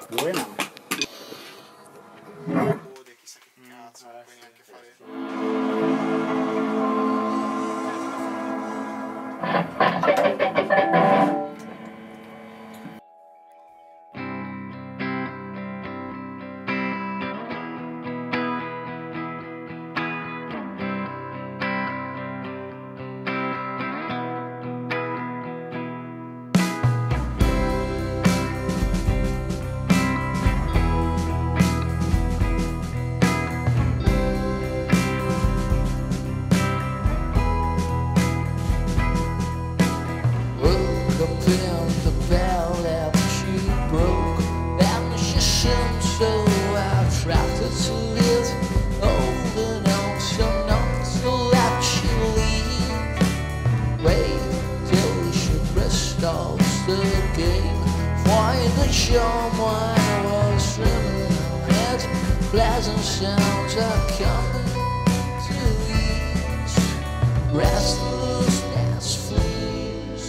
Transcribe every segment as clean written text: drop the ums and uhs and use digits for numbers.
Buena. Chissà che cazzo, non puoi neanche fare. Someone was swimming at pleasant sounds are coming to ease. Restlessness flees.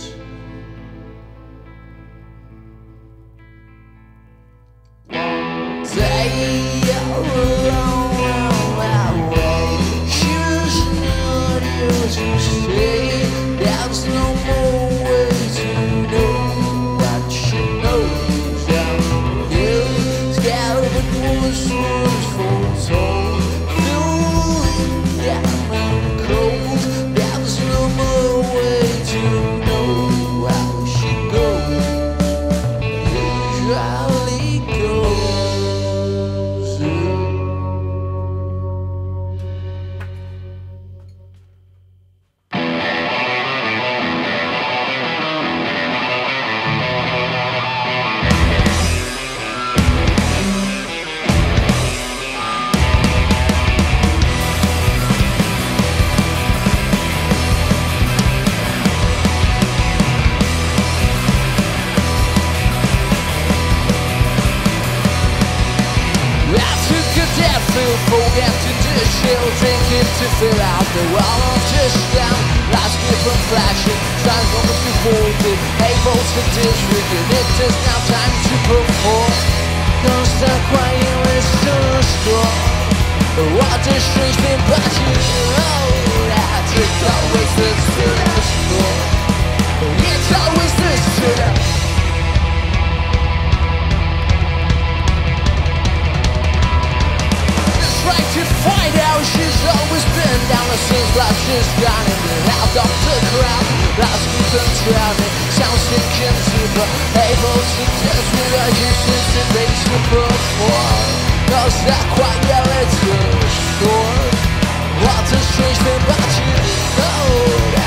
They are alone away. She was not here to stay. There's no more way to know what she knows. Whistles foretold, feeling damn and cold. There's no more way to know how she goes. Usually goes. Forget to dish it, thinking to fill out the wall of just down. Last gift from flashing, transformers to folded, able to disregard. It is now time to perform. Don't stop crying, it's so strong. What a strange thing, but you know that it's always the score. It's always the score. To find out she's always been down the since life just gone in and out of the crowd. Last week and drowning, sounds sinking deeper, able to test with our uses to base the perform. Cause that quite well it's a score. What a strange thing, but you know